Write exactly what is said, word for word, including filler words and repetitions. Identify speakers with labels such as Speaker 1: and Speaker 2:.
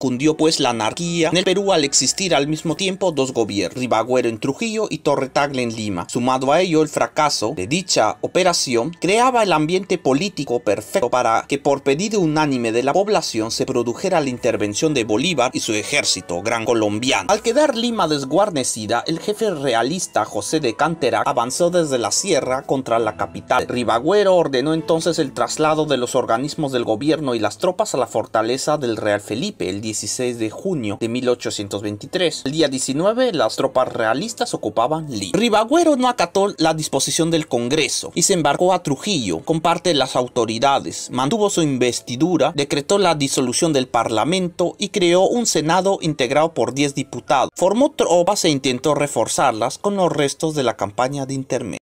Speaker 1: cundió pues la anarquía en el Perú al existir al mismo tiempo dos gobiernos, Ribagüero en Trujillo y Torre Tagle en Lima. Sumado a ello, el fracaso de dicha operación creaba el ambiente político perfecto para que por pedido unánime de la población se produjera la intervención de Bolívar y su ejército gran colombiano. Al quedar Lima desguarnecida, el jefe realista José de Canterac avanzó desde la sierra contra la capital. Ribagüero ordenó entonces el traslado de los organismos del gobierno y las tropas a la fortaleza del Real Felipe el dieciséis de junio de mil ochocientos veintitrés. El día diecinueve, las tropas realistas ocupaban Lima. Ribagüero no acató la disposición del Congreso y se embarcó a Trujillo con parte de las autoridades, mantuvo su investidura, decretó la disolución del Parlamento y creó un Senado integrado por diez diputados. Formó tropas e intentó reforzarlas con los restos de la campaña de intermedio.